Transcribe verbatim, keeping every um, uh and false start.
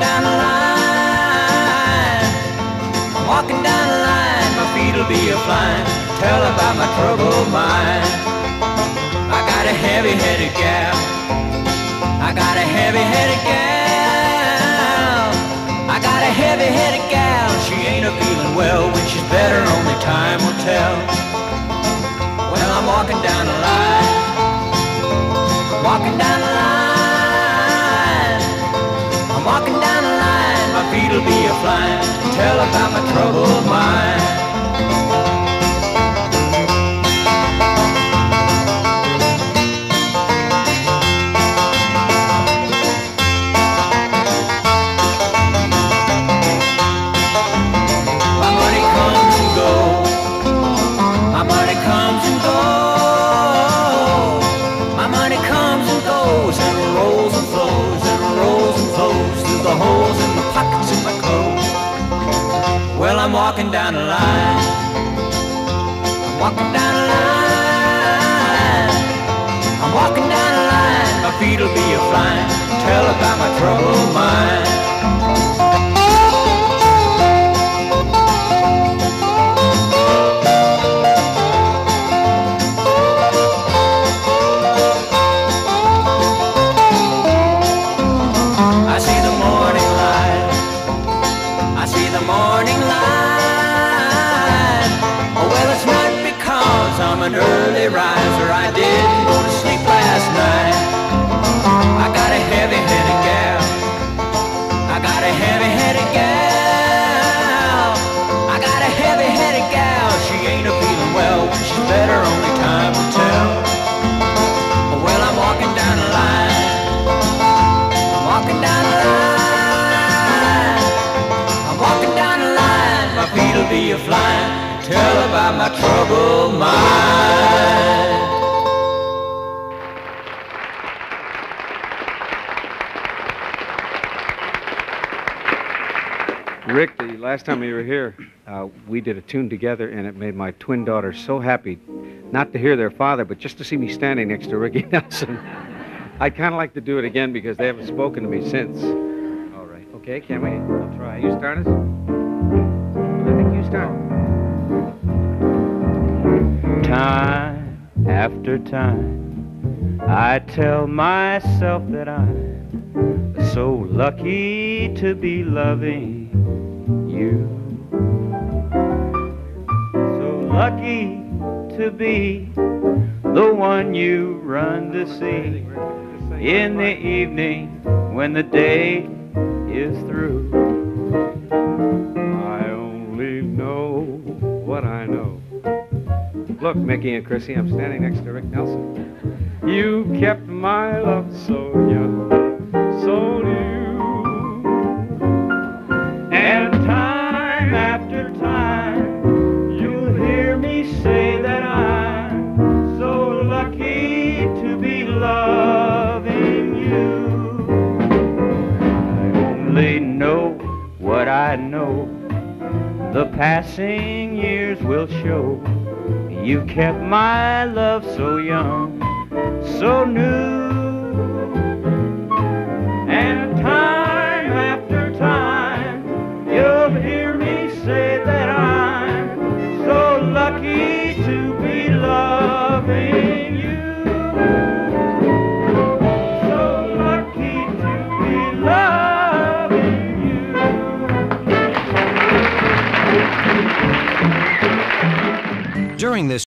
down the line. I'm walking down the line, my feet'll be a-flying. Tell about my troubled mind. I got a heavy-headed gal. I got a heavy-headed gal. I got a heavy-headed gal. She ain't a-feeling well. When she's better, only time will tell. Well, I'm walking down the line. Walking down the line. I'm walking down the line. My feet'll be a-flying. Tell about my troubled mind. I'm walking down the line. I'm walking down the line. I'm walking down the line. My feet'll be a-flying. Tell about my troubled mind. I see the morning light. I see the morning light. I'm an early riser, I didn't go to sleep last night. I got a heavy-headed gal. I got a heavy-headed gal. I got a heavy-headed gal. She ain't a-feeling well. When she's better, only time will tell. Well, I'm walking down the line. I'm walking down the line. I'm walking down the line. My feet'll be a-flying. Tell about my troubled mind. Rick, the last time you were here, uh, we did a tune together, and it made my twin daughters so happy, not to hear their father, but just to see me standing next to Ricky Nelson. I'd kind of like to do it again because they haven't spoken to me since. All right. Okay, can we? I'll try. You start us? I think you start. Time after time, I tell myself that I'm so lucky to be loving you. So lucky to be the one you run to see in the evening when the day is through. I only know what I know. Look, Mickey and Chrissy, I'm standing next to Rick Nelson. You kept my love so young, so new. And time after time, you'll hear me say that I'm so lucky to be loving you. I only know what I know. The passing years will show. You kept my love so young, so new. And time after time, you'll hear me say that I'm so lucky to be loving you. So lucky to be loving you. During this